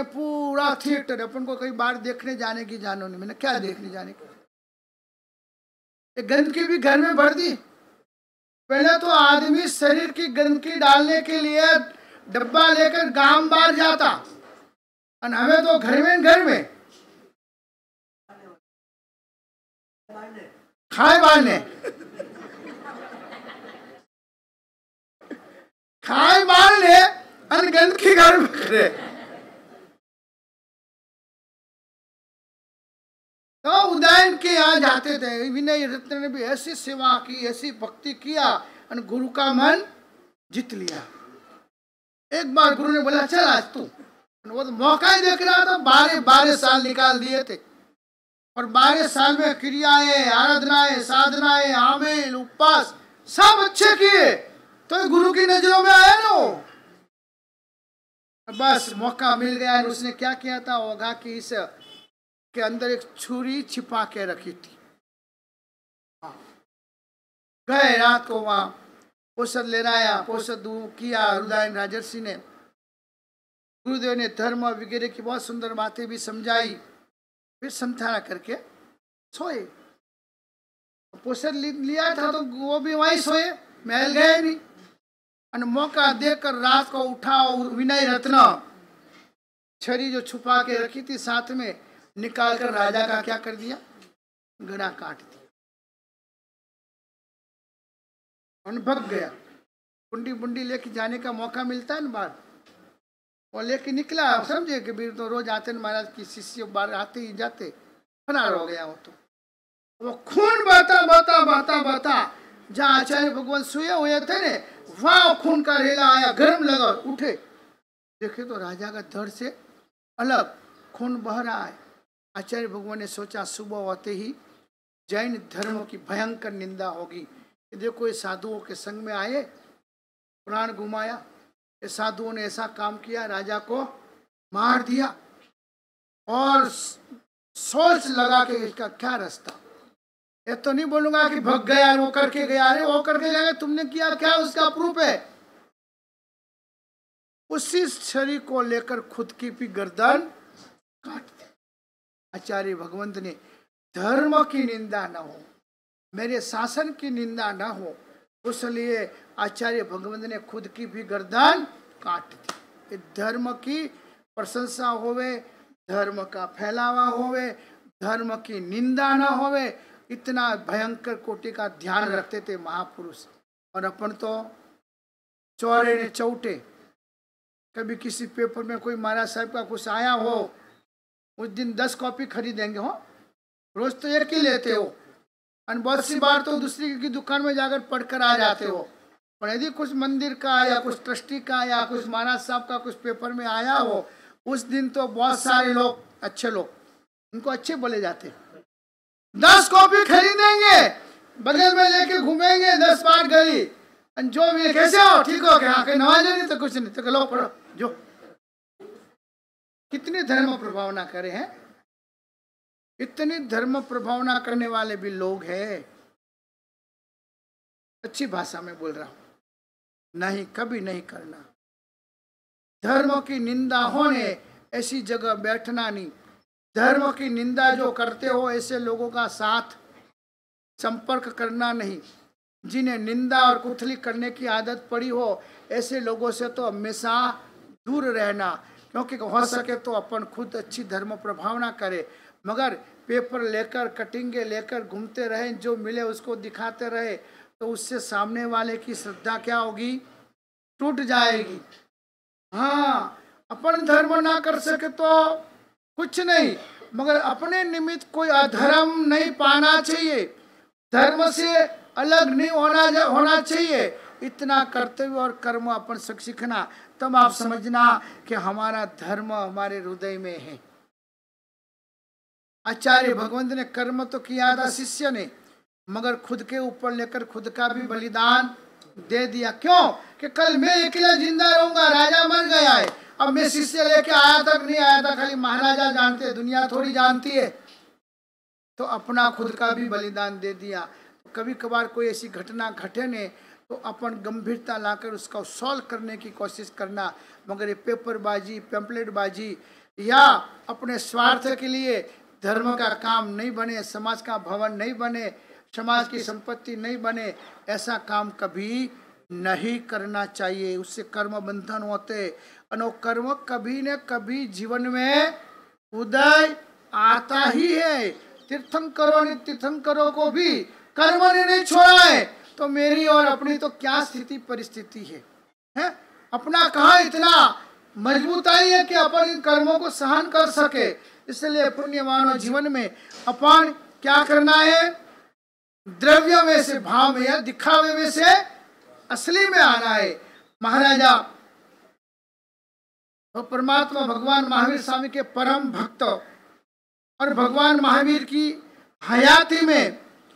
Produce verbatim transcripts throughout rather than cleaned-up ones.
में पूरा थिएटर, अपन को कई बार देखने जाने की जानो नहीं। मैंने क्या देखने जाने की, गंदगी भी घर में भर दी। पहले तो आदमी शरीर की गंदगी डालने के लिए डब्बा लेकर गांव बाहर जाता, और हमें तो घर में घर में खाए बारने खाए बारने और गंदगी घर में करे। तो उदयन के यहाँ जाते थे। विनय रत्न ने भी ऐसी सेवा की, ऐसी भक्ति किया और गुरु का मन जीत लिया। एक बार गुरु ने बोला चल आज तू, वो तो मौका ही देख रहा था। बारह बारह साल निकाल दिए थे, और बारह साल में क्रियाएं, आराधनाएं, साधनाएं, आमेल, उपवास सब अच्छे किए, तो गुरु की नजरों में आया ना वो। बस मौका मिल गया। उसने क्या किया था, होगा कि इस के अंदर एक छुरी छिपा के रखी थी। गए रात को वहां औषध ले आया, औषध किया रुदायन राजर्षि ने। गुरुदेव ने धर्म वगैरह की बहुत सुंदर बातें भी समझाई, फिर संथाना करके सोए। औषध लिया था तो वो भी वहीं सोए, महल गए नहीं। और मौका देखकर रात को उठा विनय रत्न, छड़ी जो छुपा के रखी थी साथ में निकाल कर राजा का क्या कर दिया, गला काट दिया और भग गया। बुंडी बुंडी लेके जाने का मौका मिलता है ना बाहर, और लेके निकला। समझे कि भी तो रोज आते महाराज की शिष्य बाहर आते ही जाते, फरार हो गया वो। तो वो खून बहता बहता बहता बहता जहाँ आचार्य भगवान सोए हुए थे ने, वहां खून का रेला आया, गर्म लगा, उठे देखे तो राजा का धड़ से अलग खून बह रहा है। आचार्य भगवान ने सोचा सुबह होते ही जैन धर्म की भयंकर निंदा होगी। देखो ये साधुओं के संग में आए, प्राण घुमाया, ये साधुओं ने ऐसा काम किया, राजा को मार दिया। और सोच लगा कि इसका क्या रास्ता। ये तो नहीं बोलूंगा कि भग गया वो करके गया, अरे वो करके गया, तुमने किया क्या, उसका प्रूफ है। उसी शरीर को लेकर खुद की भी गर्दन काट दी। आचार्य भगवंत ने धर्म की निंदा न हो, मेरे शासन की निंदा न हो, उसलिए आचार्य भगवंत ने खुद की भी गर्दन काट दी। धर्म की प्रशंसा होवे, धर्म का फैलावा होवे, धर्म की निंदा न होवे, इतना भयंकर कोटि का ध्यान रखते थे महापुरुष। और अपन तो चौरे ने चौटे, कभी किसी पेपर में कोई महाराज साहब का कुछ आया हो, उस दिन दस कॉपी खरीदेंगे हो, रोज तो एक ही लेते हो, और बहुत सी बार तो दूसरी की दुकान में जाकर पढ़कर आ जाते हो। और यदि कुछ मंदिर का या कुछ ट्रस्टी का या कुछ महाराज साहब का कुछ पेपर में आया हो, उस दिन तो बहुत सारे लोग, अच्छे लोग, उनको अच्छे बोले जाते, दस कॉपी खरीदेंगे, बगल में लेके घूमेंगे दस बार गली, जो भी कैसे हो, ठीक हो क्या, नवाज नहीं तो कुछ नहीं, तो लो पढ़ो। जो कितनी धर्म प्रभावना करे हैं, इतनी धर्म प्रभावना करने वाले भी लोग हैं। अच्छी भाषा में बोल रहा हूं, नहीं कभी नहीं करना। धर्म की निंदा होने ऐसी जगह बैठना नहीं। धर्म की निंदा जो करते हो ऐसे लोगों का साथ संपर्क करना नहीं। जिन्हें निंदा और कुथली करने की आदत पड़ी हो, ऐसे लोगों से तो हमेशा दूर रहना, क्योंकि हो सके तो अपन खुद अच्छी धर्म प्रभावना करे, मगर पेपर लेकर कटिंगे लेकर घूमते रहे, जो मिले उसको दिखाते रहे, तो उससे सामने वाले की श्रद्धा क्या होगी, टूट जाएगी। हाँ, अपन धर्म ना कर सके तो कुछ नहीं, मगर अपने निमित्त कोई अधर्म नहीं पाना चाहिए, धर्म से अलग नहीं होना होना चाहिए। इतना कर्तव्य और कर्म अपन सीखना, तब आप समझना कि हमारा धर्म हमारे हृदय में है। आचार्य भगवंत ने कर्म तो किया था शिष्य ने, मगर खुद के ऊपर लेकर खुद का भी बलिदान दे दिया। क्यों कि कल मैं अकेला जिंदा रहूंगा, राजा मर गया है, अब मैं शिष्य लेके आया तक नहीं आया था, खाली महाराजा जानते हैं, दुनिया थोड़ी जानती है, तो अपना खुद का भी बलिदान दे दिया। कभी कभार कोई ऐसी घटना घटे ने तो अपन गंभीरता लाकर उसका सॉल्व करने की कोशिश करना, मगर ये पेपरबाजी, पैम्पलेटबाजी, या अपने स्वार्थ के लिए धर्म का काम नहीं बने, समाज का भवन नहीं बने, समाज की संपत्ति नहीं बने, ऐसा काम कभी नहीं करना चाहिए। उससे कर्म बंधन होते और कर्म कभी न कभी जीवन में उदय आता ही है। तीर्थंकरों ने तीर्थंकरों को भी कर्म ने नहीं छोड़ा है, तो मेरी और अपनी तो क्या स्थिति परिस्थिति है, है? अपना कहाँ इतना मजबूताई है कि अपन इन कर्मों को सहन कर सके। इसलिए पुण्यवानों जीवन में अपन क्या करना है, द्रव्य में से भाव में या दिखावे में से असली में आना है। महाराजा और परमात्मा भगवान महावीर स्वामी के परम भक्त और भगवान महावीर की हयाती में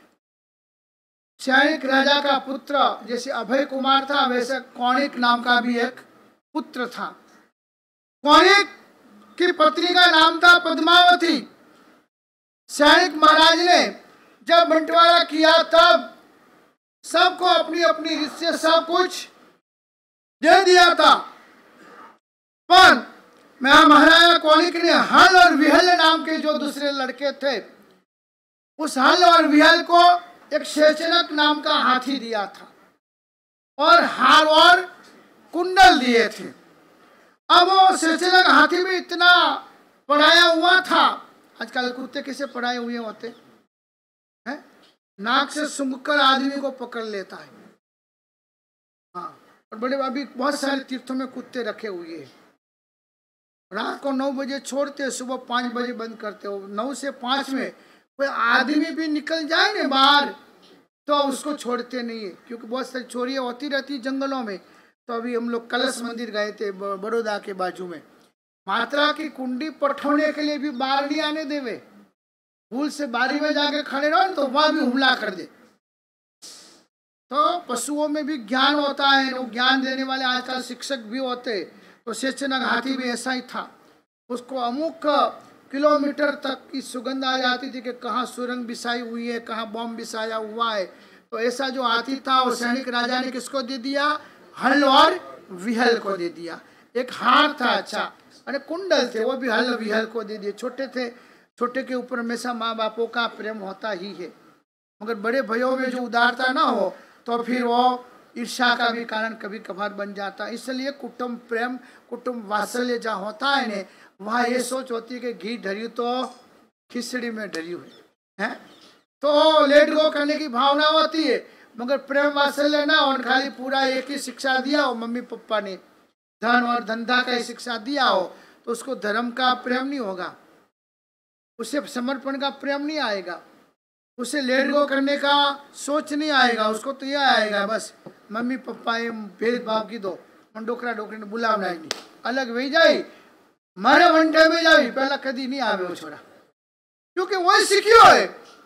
सैनिक राजा का पुत्र जैसे अभय कुमार था, वैसे कौणिक नाम का भी एक पुत्र था। कौणिक की पत्नी का नाम था पद्मावती। सैनिक महाराज ने जब बंटवारा किया तब सबको अपनी अपनी रीत से सब कुछ दे दिया था, पर महाराजा कौणिक ने हल और विहल नाम के जो दूसरे लड़के थे, उस हल और विहल को एक शेषनक नाम का हाथी दिया था और हार और कुंडल दिए थे। अब वो शेषनक हाथी में इतना पढ़ाया हुआ था, आजकल कुत्ते कैसे पढ़ाए हुए होते हैं, नाक से सूंघकर आदमी को पकड़ लेता है। हाँ, और बड़े अभी बहुत सारे तीर्थों में कुत्ते रखे हुए हैं। रात को नौ बजे छोड़ते, सुबह पाँच बजे बंद करते हो। नौ से पाँच में कोई आदमी भी निकल जाए ना बाहर तो उसको छोड़ते नहीं है, क्योंकि बहुत सारी चोरियां होती रहती जंगलों में। तो अभी हम लोग कलश मंदिर गए थे बड़ौदा के बाजू में, मात्रा की कुंडी पठोने के लिए भी बाहर नहीं आने देवे। भूल से बारी में जाके खड़े रहो तो वहां भी हमला कर दे। तो पशुओं में भी ज्ञान होता है, वो ज्ञान देने वाले आजकल शिक्षक भी होते। तो शेषनाग हाथी भी ऐसा ही था, उसको अमुक किलोमीटर तक की सुगंध आ जाती थी कि कहाँ सुरंग बिछाई हुई है, कहाँ बम बिछाया हुआ है। तो ऐसा जो हाथी था वो सैनिक राजा ने किसको दे दिया, हल और विहल को दे दिया। एक हार था अच्छा, अरे कुंडल थे, वो भी हल विहल को दे दिए। छोटे थे, छोटे के ऊपर हमेशा माँ बापों का प्रेम होता ही है, मगर बड़े भाइयों में जो उदारता ना हो तो फिर वो ईर्ष्या का भी कारण कभी कभार बन जाता है। इसलिए कुटुंब प्रेम, कुटुंब वात्सल्य जहाँ होता है ने, वहाँ ये सोच होती है कि घी ढरी तो खिचड़ी में ढरी हुई है, तो लेट गो करने की भावना होती है, मगर प्रेम वात्सल्य ना हो, खाली पूरा एक ही शिक्षा दिया हो मम्मी पापा ने, धन और धंधा का ही शिक्षा दिया हो, तो उसको धर्म का प्रेम नहीं होगा, उसे समर्पण का प्रेम नहीं आएगा, उसे लेट गो करने का सोच नहीं आएगा। उसको तो यह आएगा बस मम्मी पापा ये भेदभाव की दो, डोकरा डोकरी ने बुलावना ही नहीं, अलग वही जाए मारे वंटे में जाए, पहला कदी नहीं आवे वो छोरा, क्योंकि वही सीखियो है।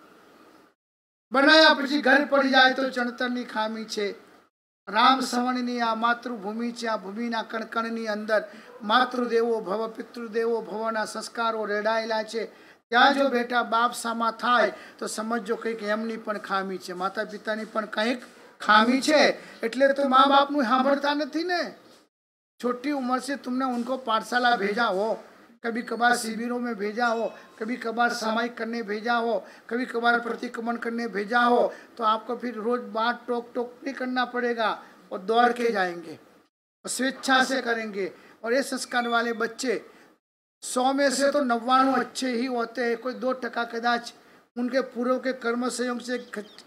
बनाया પછી घर पड़ी जाए तो चणतરની खामी છે। राम सवणनी आ मातृभूमि છે, आ भूमिना कणकणनी अंदर मातृदेवो भव पितृदेवो भवना संस्कारो रेडाયેલા છે। ત્યાં જો બેટા બાપ સામા થાય તો સમજો કંઈક એમની પણ ખામી છે, માતા પિતાની પણ કંઈક ખામી છે। એટલે તો મા બાપનું સાંભળતા નથી ને। छोटी उम्र से तुमने उनको पाठशाला भेजा हो, कभी कभार शिविरों में भेजा हो, कभी कभार सामायिक करने भेजा हो, कभी कभार प्रतिक्रमण करने भेजा हो, तो आपको फिर रोज बात टोक टोक नहीं करना पड़ेगा और दौड़ के जाएंगे और स्वेच्छा से करेंगे। और ये संस्कार वाले बच्चे सौ में से तो नव्वाणु अच्छे ही होते हैं, कोई दो टका कदाच उनके पूर्व के कर्म संयोग से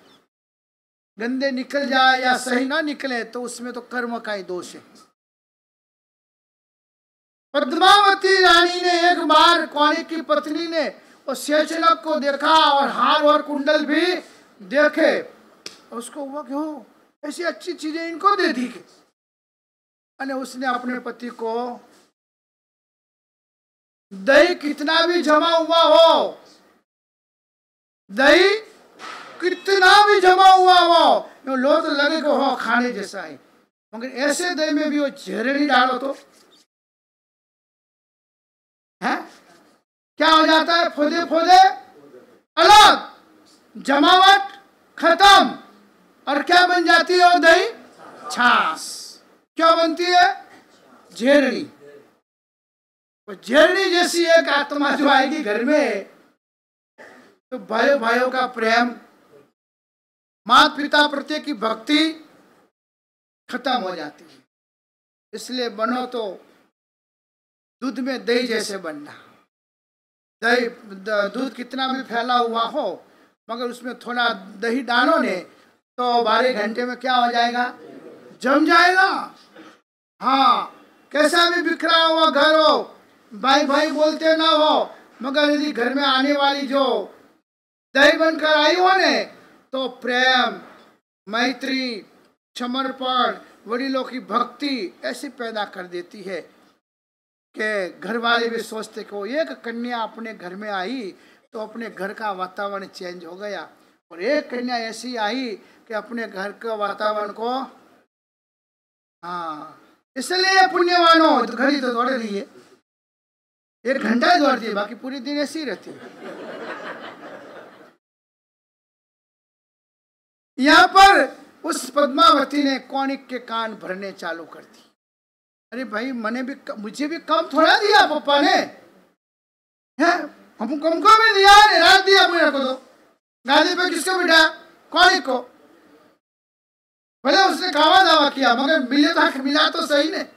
गंदे निकल जाए या सही ना निकले तो उसमें तो कर्म का ही दोष है। पद्मावती रानी ने एक बार कौणिक की पत्नी ने उस शेषनाग को देखा और हार और कुंडल भी देखे, उसको हुआ क्यों ऐसी अच्छी चीजें इनको दे दी। अने उसने अपने पति को दही कितना भी जमा हुआ हो, दही कितना भी जमा हुआ हो, लो तो लगे को हो खाने जैसा है, मगर ऐसे दही में भी वो झेरे नहीं डालो तो है क्या हो जाता है, फोदे फोदे अलग, जमावट खत्म, और क्या बन जाती है वो दही, छाछ। क्या बनती है, झेरड़ी। तो झेलनी जैसी एक आत्मा जो आएगी घर में, तो भाइयों भाइयों का प्रेम, माता पिता प्रत्येक की भक्ति खत्म हो जाती है। इसलिए बनो तो दूध में दही जैसे बनना। दही दूध कितना भी फैला हुआ हो, मगर उसमें थोड़ा दही डालो ने तो बारह घंटे में क्या हो जाएगा, जम जाएगा। हाँ, कैसा भी बिखरा हुआ घर हो, भाई भाई बोलते ना हो, मगर यदि घर में आने वाली जो दही बनकर आई हो ने, तो प्रेम, मैत्री, समर्पण, वडीलों की भक्ति ऐसी पैदा कर देती है कि घर वाले भी सोचते को एक कन्या अपने घर में आई तो अपने घर का वातावरण चेंज हो गया, और एक कन्या ऐसी आई कि अपने घर के वातावरण को, हाँ, इसलिए पुण्यवानों घड़ी तो दौड़ रही है, एक घंटा ही दौड़ती है, बाकी पूरी दिन ऐसी रहती है। यहाँ पर उस पद्मावती ने कौणिक के कान भरने चालू कर दी। अरे भाई, मैंने भी, मुझे भी कम थोड़ा दिया पापा ने, है हम हमको भी दिया ने, रात दिया मेरे को। तो गादी पे किसको बिठा, कौणिक को। भले उसने खावा दावा किया, मगर मिले तो मिला तो सही ने।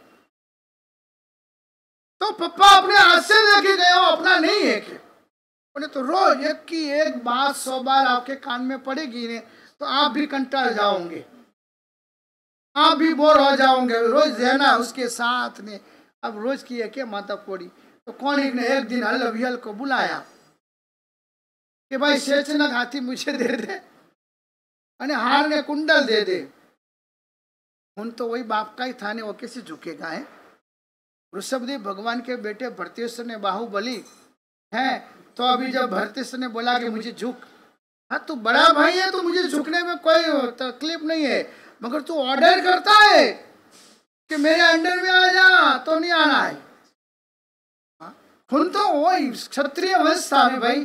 तो पप्पा अपने हाथ से लेके गए हो, अपना नहीं है कि बोले तो रोज एक की एक बात सौ बार आपके कान में पड़ेगी ने, तो आप भी कंटाल जाओगे, आप भी बोर हो जाओगे रोज रहना उसके साथ ने। अब रोज की है क्या माता कोड़ी। तो कौणिक ने एक दिन हल अभियल को बुलाया कि भाई शेषनाग हाथी मुझे दे दे, अने हार ने कुंडल दे दे। उन तो वही बाप का ही था ने, वो कैसे झुकेगा है। ऋषभदेव भगवान के बेटे भरतेश्वर ने बाहुबली है, तो अभी जब भरतेश्वर ने बोला कि मुझे झुक, हाँ तू बड़ा भाई है तो मुझे झुकने में कोई तकलीफ नहीं है, मगर तू ऑर्डर करता है कि मेरे अंडर में आ जा, तो नहीं आना है। खुन तो वही क्षत्रिय वंश था भाई,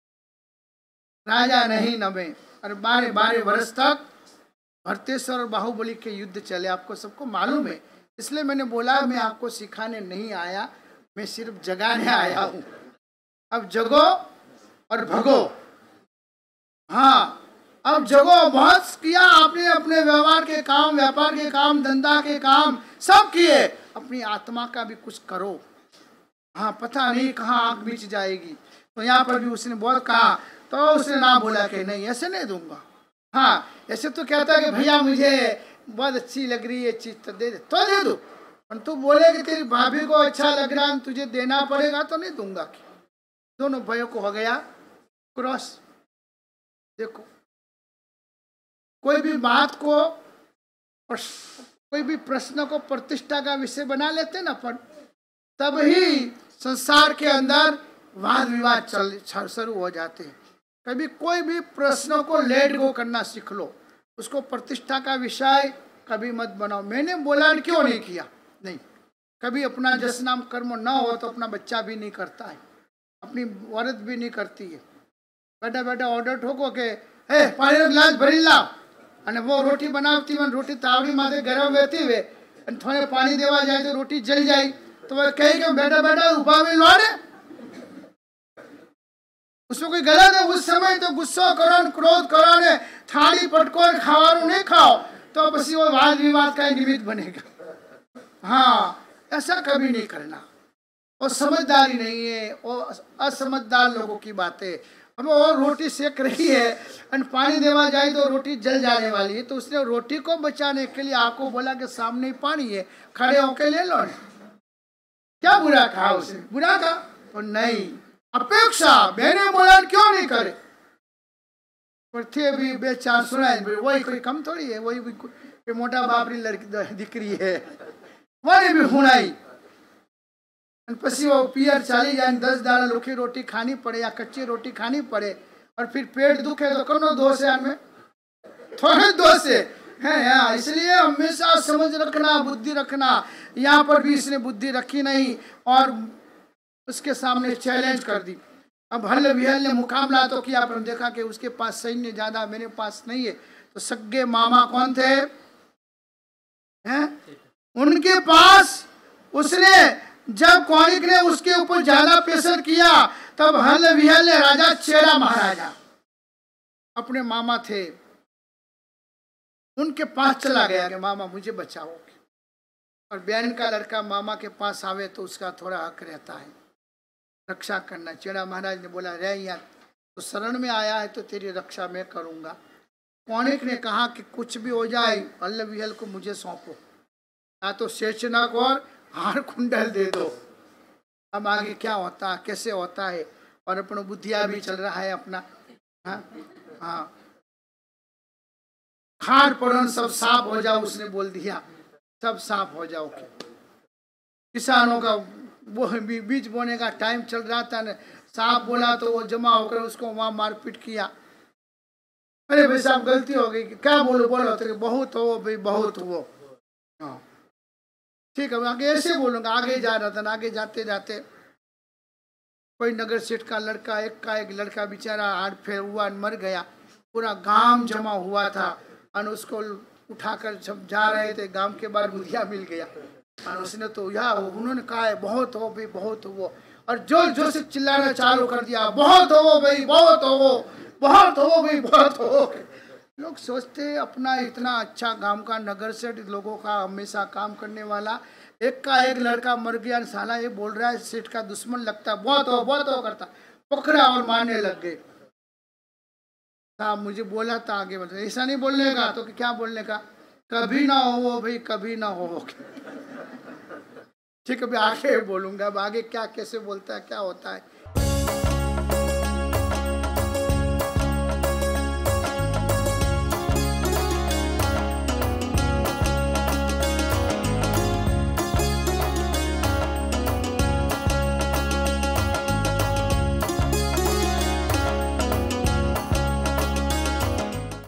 राजा नहीं नबे। और बारह बारह वर्ष तक भरतेश्वर और बाहुबली के युद्ध चले, आपको सबको मालूम है। इसलिए मैंने बोला मैं आपको सिखाने नहीं आया, मैं सिर्फ जगाने आया हूं। अब जगो और भगो। हाँ, अब जगो, बहुत किया आपने, अपने व्यवहार के काम, व्यापार के काम, धंधा के काम सब किए, अपनी आत्मा का भी कुछ करो। हाँ, पता नहीं कहाँ आग बीच जाएगी। तो यहाँ पर भी उसने बहुत कहा, तो उसने ना बोला कि नहीं ऐसे नहीं दूंगा। हाँ, ऐसे तो कहता है कि भैया मुझे बहुत अच्छी लग रही है चीज, तो दे दे, तो दे दो। पर तू बोले कि तेरी भाभी को अच्छा लग रहा है, तुझे देना पड़ेगा, तो नहीं दूंगा। दोनों भाइयों को हो गया क्रॉस। देखो, कोई भी बात को, कोई भी प्रश्न को प्रतिष्ठा का विषय बना लेते ना अपन, तब ही संसार के अंदर वाद विवाद चल शुरू हो जाते हैं। कभी कोई भी प्रश्न को लेट गो करना सीख लो, उसको प्रतिष्ठा का विषय कभी मत बनाओ। मैंने बोला क्यों नहीं किया, नहीं। कभी अपना जस नाम कर्म न हो तो अपना बच्चा भी नहीं करता है, अपनी औरत भी नहीं करती है। बैठा बैठा ऑर्डर ठोको के हे पानी नो ग्लास भरी ला, અને वो रोटी बनावती मन रोटी तावड़ी माथे गरम रहती हुए અને थोड़े पानी देवा जाए तो रोटी जल जाए, तो वह कहे कि बैठा बैठा उभा में लो ने, उसमें कोई गलत है। उस समय तो गुस्सा करो, क्रोध करो ने, थाली पटको खावानू नहीं खाओ, तो पसी वो वाद विवाद का निमित्त बनेगा। हाँ, ऐसा कभी नहीं करना, और समझदारी नहीं है, और असमझदार लोगों की बातें। अब वो रोटी सेक रही है और पानी देवा जाए तो रोटी जल जाने वाली है, तो उसने रोटी को बचाने के लिए आपको बोला कि सामने ही पानी है, खड़े होके ले लो। क्या बुरा कहा उसे, बुरा कहा तो नहीं, अपेक्षा मैंने बोला क्यों नहीं करे। पर थे भी बे चार सुनाए, वही कोई कम थोड़ी है, वही कोई मोटा बापरी लड़की दिकरी है, वही भी हुनाई। पसी वो पियर चाली जाए, दस दाना लुखी रोटी खानी पड़े या कच्ची रोटी खानी पड़े, और फिर पेट दुखे तो कौन दोष है हमें, थोड़े दोष है, है। इसलिए हमेशा समझ रखना, बुद्धि रखना। यहाँ पर भी इसने बुद्धि रखी नहीं और उसके सामने चैलेंज कर दी। अब हल विहल ने मुकाबला तो किया, पर देखा कि उसके पास सैन्य ज्यादा, मेरे पास नहीं है। तो सग्गे मामा कौन थे, हैं? उनके पास उसने जब कौणिक ने उसके ऊपर ज्यादा प्रेशर किया तब हल विहल राजा चेरा महाराजा अपने मामा थे उनके पास चला गया कि मामा मुझे बचाओ। और बहन का लड़का मामा के पास आवे तो उसका थोड़ा हक रहता है रक्षा करना। चेड़ा महाराज ने बोला रह यहाँ तो शरण में आया है तो तेरी रक्षा मैं करूंगा। कौणिक ने कहा कि कुछ भी हो जाए हल विहल को मुझे सौंपो, या तो शेषनाग और हार कुंडल दे दो। अब आगे क्या होता है कैसे होता है और अपना बुद्धिया भी चल रहा है अपना। हाँ हाँ खार पड़न सब साफ हो जाओ उसने बोल दिया, सब साफ हो जाओ। किसानों का वो बीज बोने का टाइम चल रहा था ना, साफ बोला तो वो जमा होकर उसको वहां मारपीट किया। अरे भाई साहब गलती हो गई, क्या बोलो बोलो तो बहुत हो भाई बहुत हो। हाँ ठीक है आगे ऐसे बोलूंगा। आगे जा रहा था, आगे जाते जाते कोई नगर सेठ का लड़का एक का एक लड़का बेचारा हाथ फेर हुआ मर गया। पूरा गांव जमा हुआ था और उसको उठाकर जब जा रहे थे गांव के बाहर बुढ़िया मिल गया और उसने तो या उन्होंने कहा है बहुत हो भाई बहुत हो, और जोर जोर से चिल्लाना चालू कर दिया बहुत हो भाई बहुत हो बहुत हो भाई बहुत हो। लोग सोचते अपना इतना अच्छा गांव का नगर सेठ लोगों का हमेशा काम करने वाला एक का एक लड़का मर गया, साला ये बोल रहा है सेठ का दुश्मन लगता बहुत हो बहुत हो करता, पकड़ा और मारने लग गए। साहब मुझे बोला था आगे मतलब ऐसा नहीं बोलने का तो क्या बोलने का, कभी ना हो भाई कभी ना हो। ठीक है आगे बोलूंगा अब आगे क्या कैसे बोलता है क्या होता है।